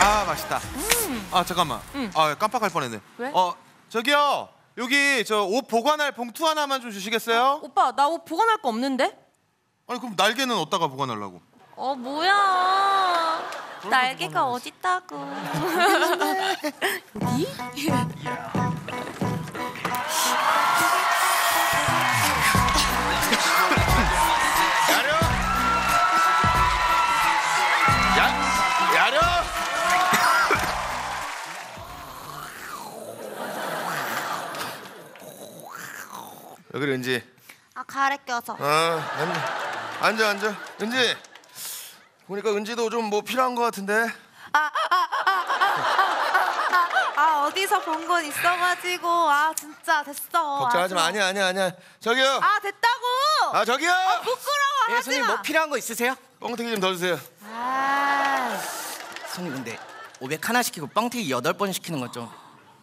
아 맛있다. 아 잠깐만. 아 깜빡할 뻔했네. 왜? 저기요. 여기 저 옷 보관할 봉투 하나만 좀 주시겠어요? 오빠 나 옷 보관할 거 없는데? 아니 그럼 날개는 어디다가 보관하려고? 뭐야? 날개가 어딨다고? 여기? 야려! 여기 은지. 가래 껴서. 앉아. 은지. 보니까 은지도 좀 뭐 필요한 거 같은데. 어디서 본 건 있어가지고. 진짜 됐어. 걱정하지 마. 아니야. 저기요. 됐다고. 저기요. 부끄러워. 예, 손님 뭐 필요한 거 있으세요? 뻥튀기 좀 더 주세요. 손님 근데 500 하나 시키고 뻥튀기 8번 시키는 건 좀.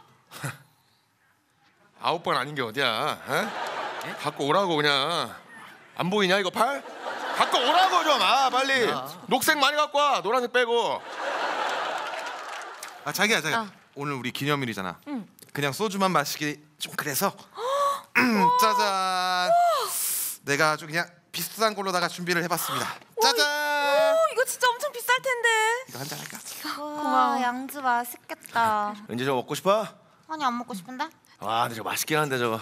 9번 아닌 게 어디야? 갖고 오라고 그냥. 안 보이냐 이거 팔? 갖고 오라고 좀. 빨리. 녹색 많이 갖고 와. 노란색 빼고. 자기야. 오늘 우리 기념일이잖아. 그냥 소주만 마시기 좀 그래서. 짜잔. 내가 아주 그냥 비싼 걸로다가 준비를 해봤습니다. 짜잔. 이거 진짜 엄청 비쌀 텐데. 이거 한잔 할까? 고마워. 양주 맛있겠다. 은지 저거 먹고 싶어? 아니 안 먹고 싶은데? 근데 저거 맛있긴 한데 저거.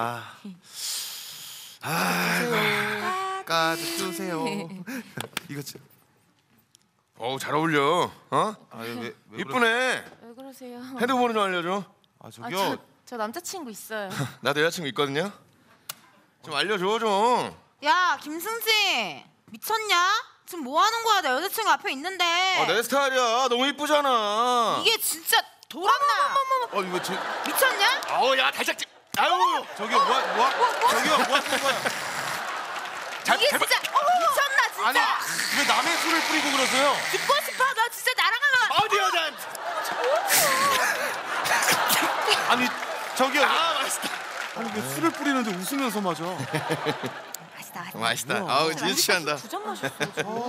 까지 주세요. 이거 진짜. 잘 어울려. 왜 이쁘네. 왜 그러세요? 핸드폰 좀 알려줘. 저기요. 저 남자친구 있어요. 나도 여자친구 있거든요. 좀 알려줘 좀. 야 김승진 미쳤냐? 지금 뭐 하는 거야? 내 여자친구 앞에 있는데. 내 스타일이야. 너무 이쁘잖아. 이게 진짜 돌았나? 이거 미쳤냐? 야 달짝지. 저기요 뭐 하는 거야? 이게 진짜 미쳤나 진짜. 아니 왜 남의 술을 뿌리고 그러세요? 죽고 싶어. 너 진짜 나랑 하면. 어디 여자? 아니 저기요. 맛있다. 아니 왜 술을 뿌리는데 웃으면서 마셔? 맛있다. 진짜 취한다. 두 잔 마셨어.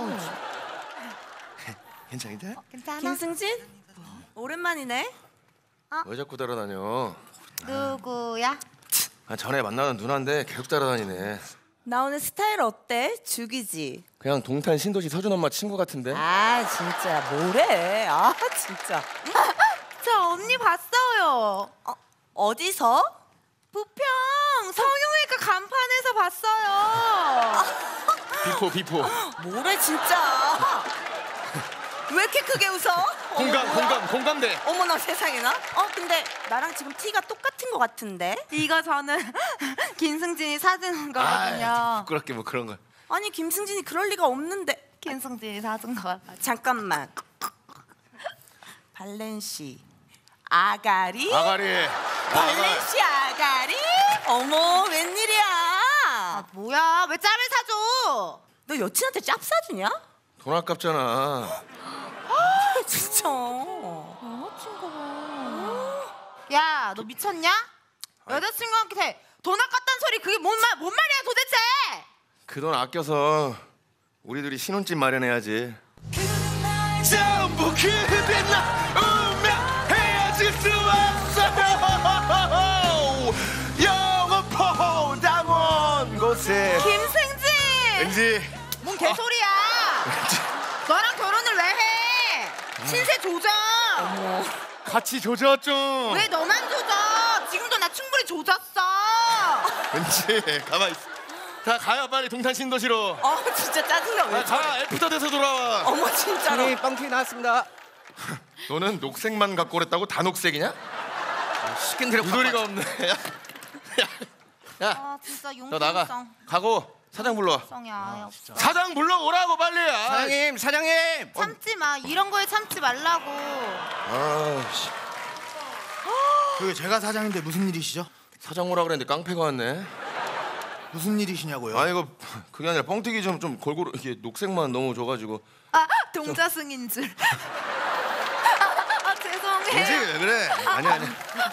괜찮은데? 괜찮아? 김승진? 오랜만이네. 왜 자꾸 따라다녀? 누구야? 전에 만나던 누나인데 계속 따라다니네. 나 오늘 스타일 어때? 죽이지? 그냥 동탄 신도시 서준 엄마 친구 같은데? 진짜 뭐래? 진짜. 저 언니 봤어요. 어디서? 부평 성형외과 간판에서 봤어요. 비포. 뭐래 진짜? 왜 이렇게 크게 웃어? 공감대. 어머나 세상에나? 근데 나랑 지금 티가 똑같은 것 같은데? 이거 저는 김승진이 사준 거거든요. 부끄럽게 뭐 그런 거. 아니 김승진이 그럴 리가 없는데. 김승진이 사준 거. 잠깐만. 발렌시 아가리? 발렌시 아가리? 어머 웬일이야? 뭐야? 왜 짭을 사줘? 너 여친한테 짭 사주냐? 돈 아깝잖아. 진짜. 야, 너 미쳤냐? 여자친구한테 돈 아깝단 소리 그게 뭔 말이야 도대체? 그 돈 아껴서 우리들이 신혼집 마련해야지. 전부 그대 나 운명 헤어질 수 없어요. 영원포다 먼 곳에. 김승진! 은지. 뭔 개소리야? 너랑 결혼을 왜 해? 신세 조져. 같이 조져 좀. 왜 너만 조져? 지금도 나 충분히 조졌어. 은지 가만 있어. 다 가요 빨리 동탄 신도시로. 진짜 짜증나. 왜 가 애프터 돼서 돌아와. 어머 진짜로. 손님 뻥튀기 나왔습니다. 너는 녹색만 갖고 오랬다고 다 녹색이냐? 시킨 대로 유도리가 없네. 야, 진짜 너 나가. 가고 사장 불러. 용성이야. 사장 불러 오라고 빨리. 사장님. 참지 마. 이런 거에 참지 말라고. 아씨. 그 제가 사장인데 무슨 일이시죠? 사장 오라 그랬는데 깡패가 왔네. 무슨 일이시냐고요? 이거 그게 아니라 뻥튀기 좀 골고루 이게 녹색만 너무 줘가지고. 동자승인 줄. 죄송해. 은지 왜 그래? 아니.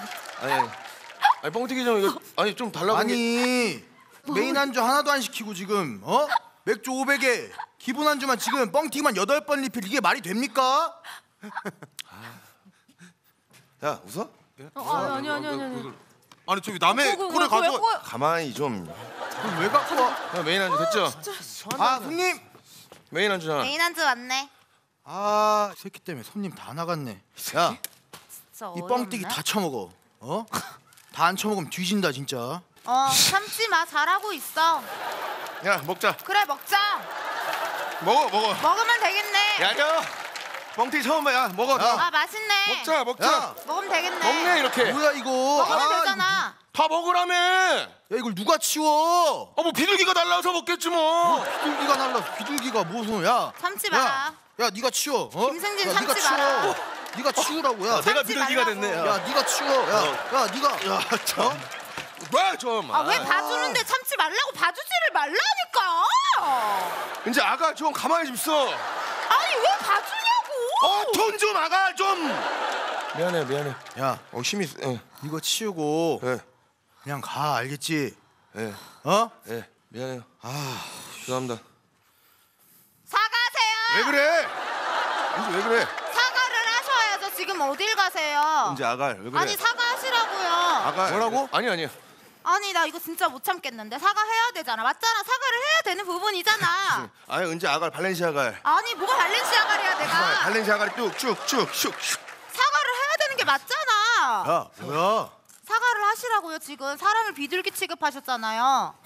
뻥튀기 좀 이거 좀 달라고. 아니 메인 안주 하나도 안 시키고 지금 맥주 500에 기본 안주만 지금 뻥튀기만 8번 리필 이게 말이 됩니까? 야 웃어? 아니. 아니 저기 남의 꼴을 가져와. 가만히 좀. 그걸 왜 갖고 와? 야, 메인 안주 됐죠? 아 손님. 메인 안주잖아. 메인 안주 왔네. 아 새끼 때문에 손님 다 나갔네. 야, 진짜 이 어이없네. 뻥튀기 다 처먹어. 어? 다 안 처먹으면 뒤진다 진짜. 참지 마. 잘하고 있어. 야 먹자. 그래 먹자. 먹어. 먹으면 되겠네. 야야. 뻥튀기 처음 봐. 야 먹어. 아 맛있네. 먹자. 야, 먹으면 되겠네. 먹네 이렇게. 뭐야 이거? 먹으면 아, 되잖아. 다 먹으라며. 야 이걸 누가 치워? 뭐 비둘기가 날라와서 먹겠지 뭐. 비둘기가 날라. 비둘기가 무슨? 야. 참지 마라. 야 네가 치워. 어? 김승진 야, 네가 참지 치워. 마라. 네가 치우라고. 야. 내가 참지 비둘기가 말라고. 됐네. 야 네가 치워. 야 네가. 야 참. 왜 좀? 왜 봐주는데 참지 말라고 봐주지를 말라니까. 이제 아가 좀 가만히 좀 있어. 아니 왜 봐주냐고. 돈 좀 아가 좀. 미안해. 야 힘이. 이거 치우고 그냥 가 알겠지? 예. 어? 예. 미안해요. 죄송합니다. 사과하세요. 왜 그래? 이제 왜 그래? 사과를 하셔야죠. 지금 어딜 가세요? 이제 아가 왜 그래? 아니 사과하시라고요. 아가 뭐라고? 아니야. 아니 나 이거 진짜 못 참겠는데. 사과해야 되잖아. 맞잖아. 사과를 해야 되는 부분이잖아. 아니 은지 아가 발렌시아가. 아니 뭐가 발렌시아가를 해야 내가. 발렌시아가 쭉쭉쭉. 사과를 해야 되는 게 맞잖아. 야 뭐야? 사과를 하시라고요. 지금 사람을 비둘기 취급하셨잖아요.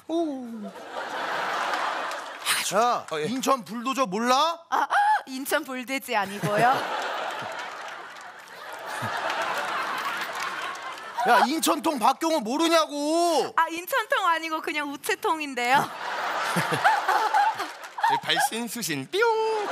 야 예. 인천 불도저 몰라? 인천 불돼지 아니고요. 야 인천통 박경호 모르냐고. 인천통 아니고 그냥 우체통인데요. 발신 수신 뿅.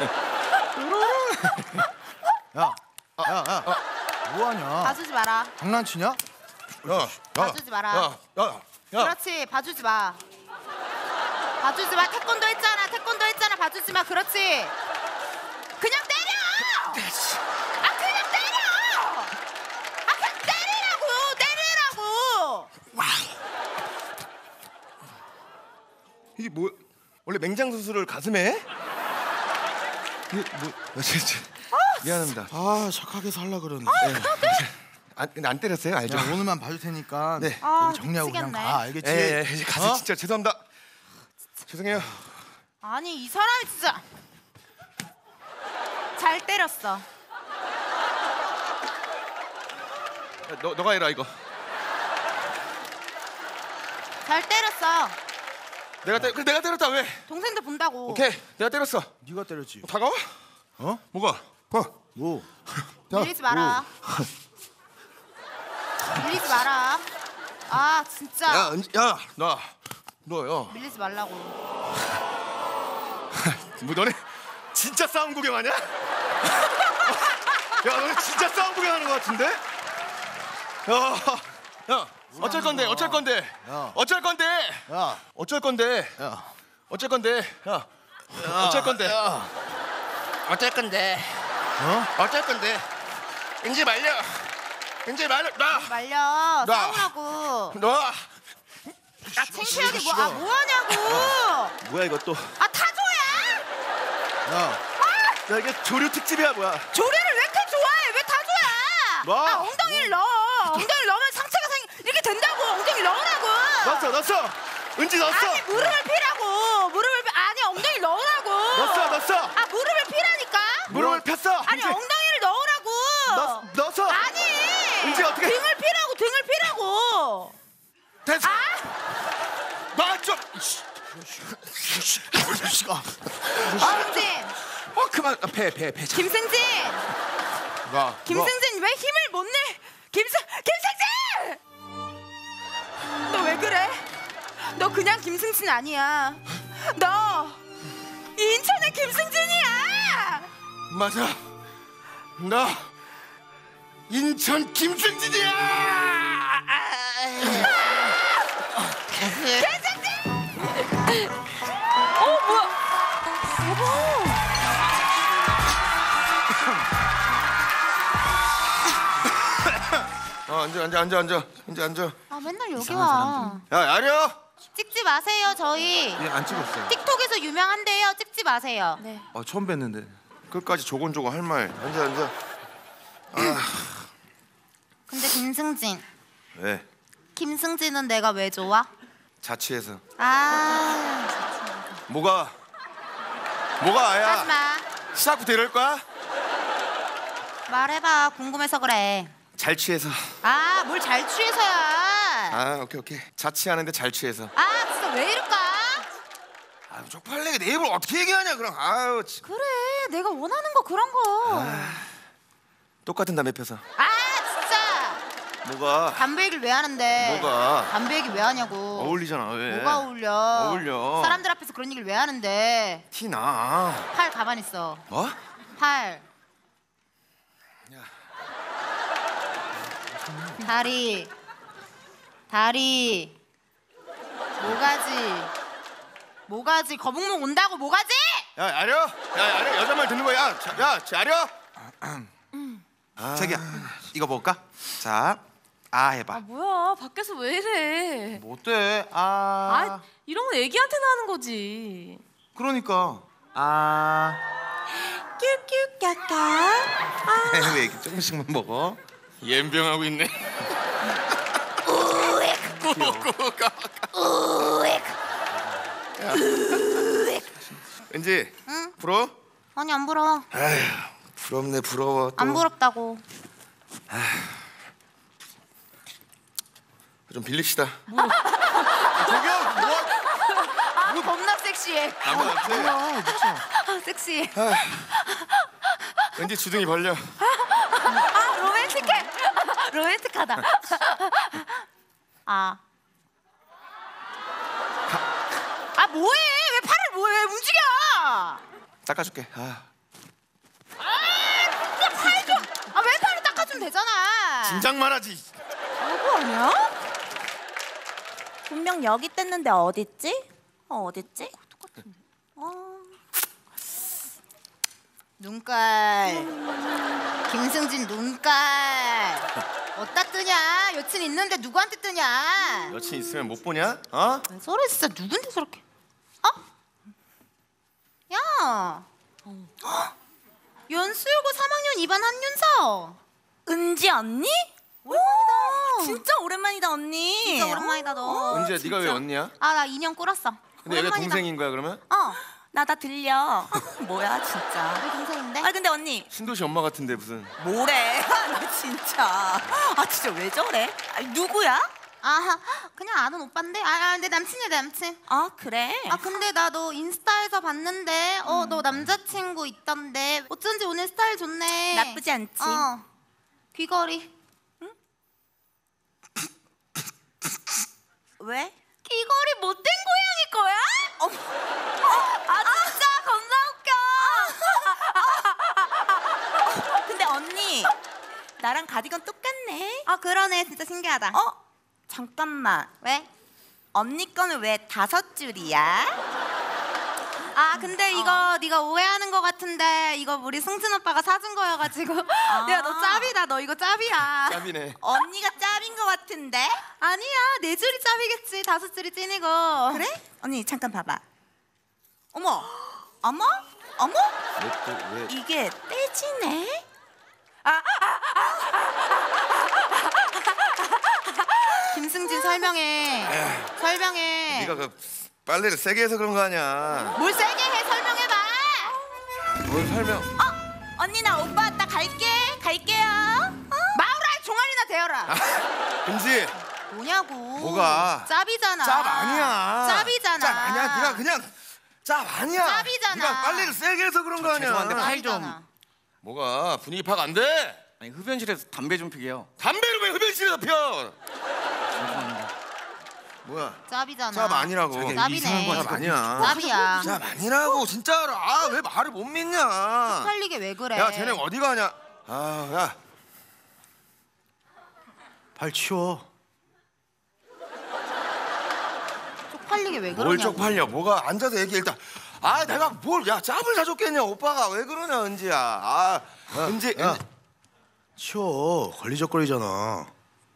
야 뭐하냐? 봐주지 마라. 장난치냐? 봐주지 마라. 야. 그렇지. 봐주지 마. 봐주지 마. 태권도 했잖아. 봐주지 마. 그렇지. 그냥 때려. 그냥 때려. 그냥 때리라고. 이게 뭐? 원래 맹장 수술을 가슴에 해? 이게 뭐? 미안합니다. 아 착하게 살라 그러는데. 근데 안 때렸어요, 알죠? 야, 오늘만 봐줄 테니까 네. 여기 정리하고 그냥 미치겠네. 가 알겠지? 예, 이제 가서 어? 진짜 죄송합니다. 죄송해요. 아니 이 사람이 진짜 잘 때렸어. 너가 해라 이거. 잘 때렸어. 내가 때렸다 왜? 동생들 본다고. 오케이, 내가 때렸어. 네가 때렸지. 다가와? 어? 뭐가? 뭐? 밀리지 마라. 밀리지 마라. 진짜. 너요. 밀리지 말라고. 뭐 너네 진짜 싸움 구경하냐? 야, 너네 진짜 싸움 구경하는 것 같은데? 야, 어쩔 건데? 야. 어쩔 건데? 야. 어쩔 건데? 야, 어쩔 건데? 야, 어쩔 건데? 야, 어쩔 건데? 어쩔 건데? 이제 말려. 나. 말려. 나. 싸우라고. 너. 창피하게 뭐하냐고. 뭐야 이거 또? 타조야. 야, 야 이게 조류 특집이야 뭐야? 조례를 왜 이렇게 좋아해? 왜 타조야? 뭐? 엉덩이를 넣어. 엉덩이를 넣으면 상체가 이렇게 된다고. 엉덩이 넣으라고. 넣었어. 은지 넣었어. 아니 무릎을 피라고. 아니 엉덩이 넣으라고. 넣었어. 무릎을 피라니까. 무릎을 폈어. 아니 은지. 엉덩이를 넣으라고. 넣었어. 아니. 은지 어떻게? 등을 피라고. 됐어. 나 좀. 김승진. 그만. 배. 김승진. 김승진 왜 힘을 못 내? 김승진! 너 왜 그래? 너 그냥 김승진 아니야. 너 인천의 김승진이야. 맞아. 나 인천 김승진이야. 앉아. 맨날 여기 와. 야, 야려. 찍지 마세요. 저희 안 찍었어요. 틱톡에서 유명한데요. 찍지 마세요. 네. 처음 뵀는데. 끝까지 조곤조곤 할 말. 앉아. 근데 김승진, 왜? 김승진은 내가 왜 좋아? 자취해서. 아, 뭐가 아야? 하지마. 시작부터 이럴 거야? 말해봐. 궁금해서 그래. 잘 취해서. 아, 뭘 잘 취해서야. 아 오케이. 자취하는데 잘 취해서. 아, 진짜 왜 이럴까? 아유 쪽팔리게 내 입을 어떻게 얘기하냐 그럼. 아유 그래, 내가 원하는 거 그런 거. 똑같은 담배 펴서. 아, 진짜. 뭐가? 담배 얘기를 왜 하는데? 뭐가? 담배 얘기 왜 하냐고. 어울리잖아 왜? 뭐가 어울려? 어울려. 사람들 앞에서 그런 얘기를 왜 하는데? 티 나. 팔 가만히 있어. 뭐? 팔. 다리. 모가지. 거북목 온다고 모가지? 야 아려 여자 말 듣는 거야. 야 아려. 자기야 이거 먹을까? 자, 해봐. 뭐야 밖에서 왜 이래? 뭐 어때? 아 이런 건 애기한테나 하는 거지. 그러니까 뀨뀨 까까. 왜 이렇게 조금씩만 먹어? 연병하고 있네. 은지. 응? 부러워? 아니, 안 부러워. 아휴 부럽네 부러워 또. 안 부럽다고. 좀 빌립시다. 저기요 뭐? 겁나 섹시해. 남자한테. 아, 섹시해. 은지 주둥이 벌려. 아, 로맨틱해. 로맨틱하다. 아, 뭐해? 왜 팔을 뭐해? 움직여. 닦아줄게. 진짜 팔 좀. 왜 팔을 닦아주면 되잖아. 진작 말하지. 누구 아니야? 분명 여기 뗐는데 어딨지? 어딨지? 눈깔. 김승진 눈깔. 어디다 뜨냐? 여친 있는데 누구한테 뜨냐? 여친 있으면 못 보냐? 어? 왜 저래 진짜 누군데 저렇게? 야. 연수여고 3학년 2반 한윤서. 은지 언니? 오랜만이다. 진짜 오랜만이다 언니. 진짜 오랜만이다 너. 은지야 네가 왜 언니야? 나 2년 꿇었어. 근데 얘가 오랜만이다. 동생인 거야 그러면? 나 다 들려. 뭐야 진짜. 왜 동생인데? 근데 언니 신도시 엄마 같은데 무슨. 뭐래? 나 진짜. 진짜 왜 저래? 누구야? 그냥 아는 오빠인데. 내 남친이야 내 남친. 그래. 근데 나 너 인스타에서 봤는데 너 남자친구 있던데 어쩐지 오늘 스타일 좋네. 나쁘지 않지? 귀걸이. 왜? 귀걸이 못된 고양이 거야? 진짜 겁나 웃겨. 근데 언니 나랑 가디건 똑같네. 그러네. 진짜 신기하다. 잠깐만. 왜? 언니 거는 왜 5줄이야? 근데 이거 네가 오해하는 거 같은데 이거 우리 승진 오빠가 사준 거여가지고 내가 너 짭이다. 너 이거 짭이야. 짭이네. 언니가 짭인 거 같은데? 아니야. 4줄이 짭이겠지. 5줄이 찐이고. 그래? 언니 잠깐 봐봐. 어머. 왜? 이게 떼지네? 김승진 설명해. 네가 그 빨래를 세게 해서 그런 거 아니야. 뭘 세게 해. 설명해봐. 뭘 설명? 언니 나 오빠 왔다 갈게요. 마우라 종아리나 대여라. 은지. 뭐냐고. 뭐가? 짭이잖아. 짭 아니야. 짭이잖아. 짭 아니야. 네가 그냥 짭 아니야. 짭이잖아. 네가 빨래를 세게 해서 그런 거 아니야. 죄송한데 팔 좀. 짭이잖아. 뭐가 분위기 파악 안 돼? 아니 흡연실에서 담배 좀 피게요. 담배를 왜 흡연실에서 펴? 뭐야? 짭이잖아. 짭 아니라고. 짭이네. 이상한 거 짭 아니야. 짭이야. 짭 아니라고 진짜로. 왜 말을 못 믿냐? 팔리게 왜 그래? 야 쟤네 어디 가냐? 야. 발 치워. 쪽팔리게 왜 뭘 그러냐고. 쪽팔려? 뭐가 앉아서 얘기해 일단. 내가 뭘 짭을 사줬겠냐? 오빠가 왜 그러냐 은지야. 은지. 야. 치워. 걸리적거리잖아.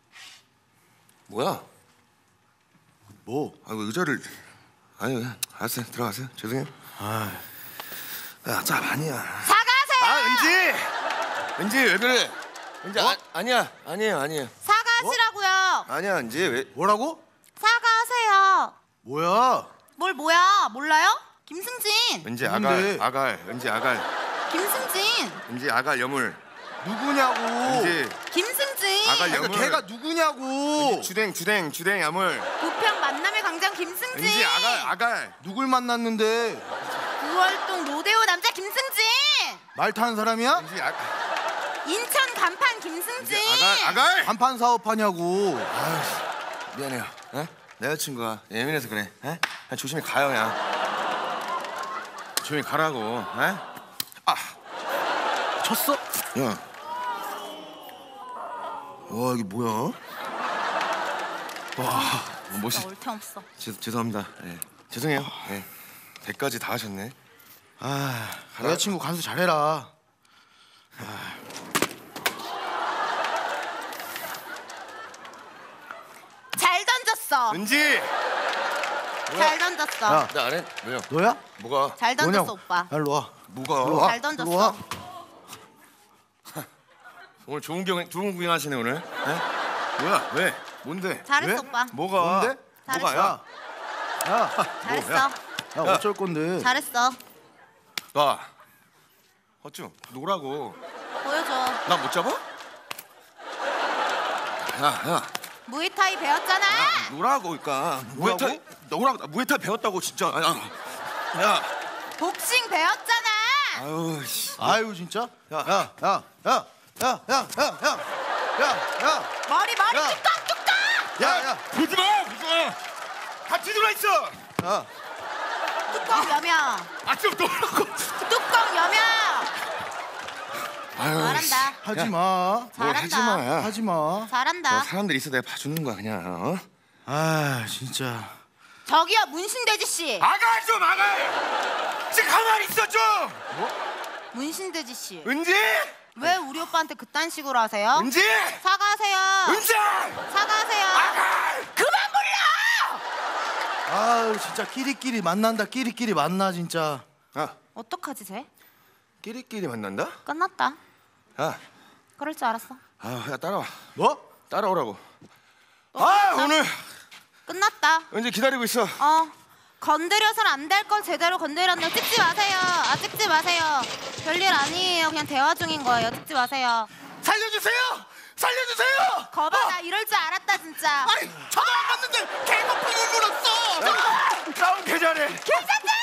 뭐야? 뭐? 의자를. 알았어요. 들어가세요. 죄송해요. 아, 야, 짭 아니야. 사과하세요. 은지 왜 그래? 은지 아니야. 아니에요. 사과하시라고요. 아니야 은지 왜? 뭐라고? 사과하세요. 뭐야? 뭘 뭐야? 몰라요? 김승진. 은지 누군데? 아갈. 은지 아갈. 김승진. 은지 아갈 여물. 누구냐고? 은지 김승진. 아갈 그러니까 여물. 걔가 누구냐고? 주댕 야물. 부평 만남의 광장 김승진. 은지 아갈. 누굴 만났는데? 구월동 로데오 남자 김승진. 말 타는 사람이야? 은지 인천 간판 김승진. 아갈. 간판 사업하냐고? 미안해요. 내 여자친구가 예민해서 그래. 그냥 조심히 가요 그냥. 조심히 가라고. 쳤어? 야. 와 이게 뭐야? 와 멋있. 올테 없어. 죄송합니다. 예. 죄송해요. 예. 대까지 다 하셨네. 여자친구 간수 잘해라. 잘 던졌어. 은지. 잘 던졌어. 야. 나 안 해? 왜요? 너야? 뭐가? 잘 던졌어 뭐냐고? 오빠. 야, 일로 와. 뭐가? 일로 와. 잘 던졌어. 일로 와. 오늘 좋은 구경 하시네 오늘. 에? 뭐야? 왜? 뭔데? 잘했어 왜? 오빠. 뭐가? 뭔데? 잘했어. 뭐가? 야. 잘했어. 야. 야, 어쩔 건데? 잘했어. 나. 어쭈? 노라고. 보여줘. 나 못 잡아? 야. 무이타이 배웠잖아. 노라고 그러니까. 뭐라고? 무에타이 노라고. 나 무에타이 배웠다고 진짜. 야. 복싱 배웠잖아. 아유 씨. 아유 진짜? 야. 머리 야. 뚜껑. 야. 보지 마. 같이 들어 있어. 야. 뚜껑 여명. 좀 노라고. 뚜껑 여명. 아유. 잘한다. 하지 마. 뭘 잘한다. 하지 마. 하지 마. 잘한다. 사람들 있어 내가 봐주는 거야 그냥. 어? 아, 진짜. 저기요 문신돼지 씨. 아가 좀 아가. 지금 가만히 있어 좀. 문신돼지 씨. 은지. 왜 우리 오빠한테 그딴 식으로 하세요? 은지. 사과하세요. 은지. 사과하세요. 아가. 그만 불러. 아유, 진짜 끼리끼리 만난다. 끼리끼리 만나 진짜. 어떡하지 쟤? 끼리끼리 만난다? 끝났다. 야. 그럴 줄 알았어. 야 따라와. 뭐? 따라오라고. 끝났다. 오늘 끝났다. 은지 기다리고 있어. 건드려서는 안 될 걸 제대로 건드렸네. 찍지 마세요. 찍지 마세요. 별일 아니에요. 그냥 대화 중인 거예요. 찍지 마세요. 살려주세요. 살려주세요. 거봐 나 이럴 줄 알았다 진짜. 아니 전화 안 받는데 개고풍을 물었어. 싸움 개잘해. 괜찮잖아.